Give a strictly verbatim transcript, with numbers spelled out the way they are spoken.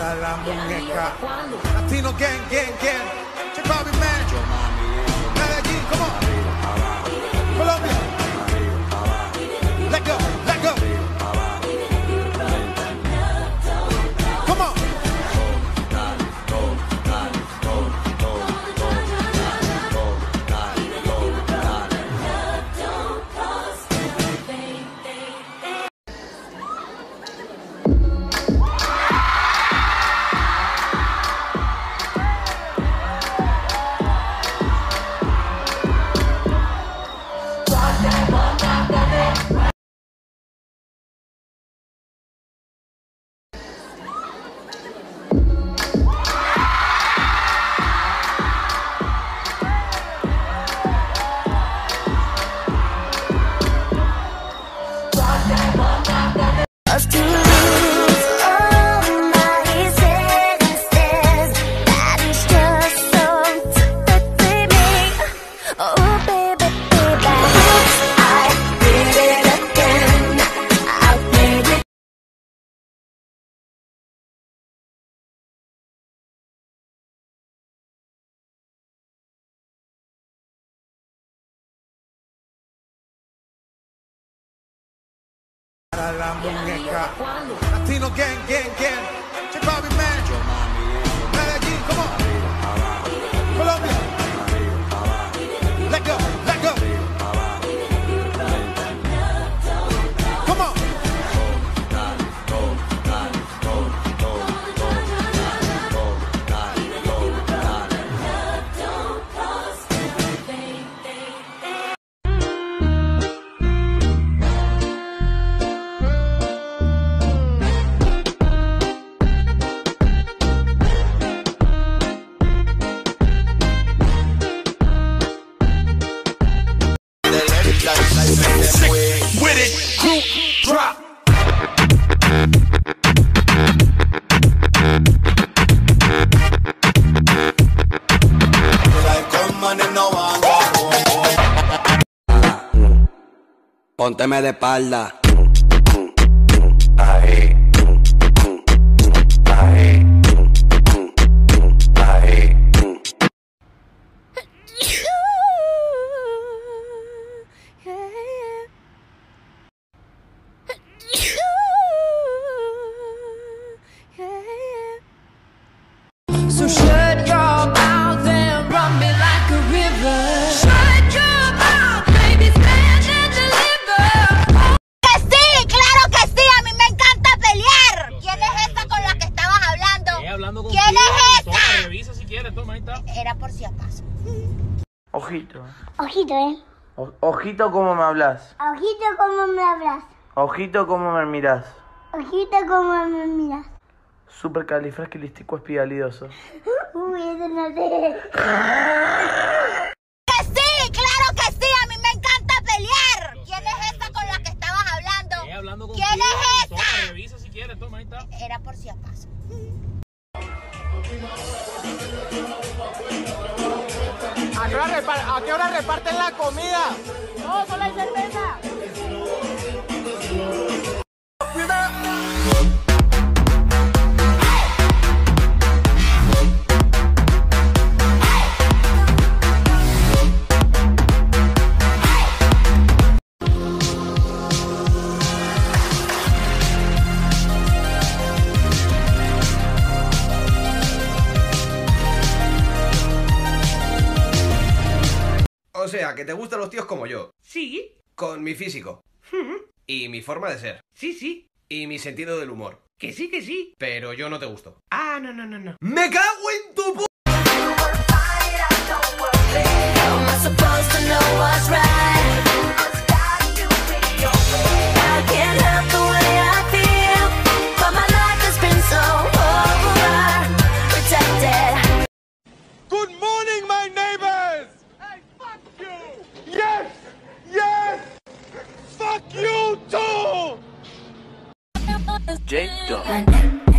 para la muñeca. Latino gang, gang, gang. Check out me, man. Medellín, come on. Colombia. Let go, let go. Come on. Para la muñeca. Latino gang, gang, gang. Check out me, man. Medellín, come on. Colombia. Let go, let go. Come on. With it, group drop. Pónteme de espalda. Ahí, ahí, ahí. So shut your mouth and run me like a river. Shut your mouth, baby, stand and deliver. ¡Que sí! ¡Claro que sí! ¡A mí me encanta pelear! ¿Quién es esa con la que estabas hablando? Eh, hablando con ¿Quién quién? es esa? Toma, revisa si quieres, toma, ahí está. Era por si acaso. Ojito. Ojito, ¿eh? O- ojito cómo me hablas. Ojito, ¿cómo me hablas? Ojito cómo me miras. Ojito, ¿cómo me miras? Supercalifragilisticoespialidoso. Uy, eso no sé. ¡Que sí! ¡Claro que sí! ¡A mí me encanta pelear! ¿Quién es esa con la que estabas hablando? Eh, hablando con ¿Quién quién? es Toma, esa? revisa si quieres, toma, ahí está. Era por si acaso. ¿A qué hora repar- a qué hora reparten la comida? ¡No, solo hay cerveza! O sea, que te gustan los tíos como yo. Sí. Con mi físico. Y mi forma de ser. Sí, sí. Y mi sentido del humor. Que sí, que sí. Pero yo no te gusto. Ah, no, no, no, no. ¡Me cago en tu p... Good morning, my neighbors! Hey, fuck you! Yes! Yes! Fuck you too! J. Dog.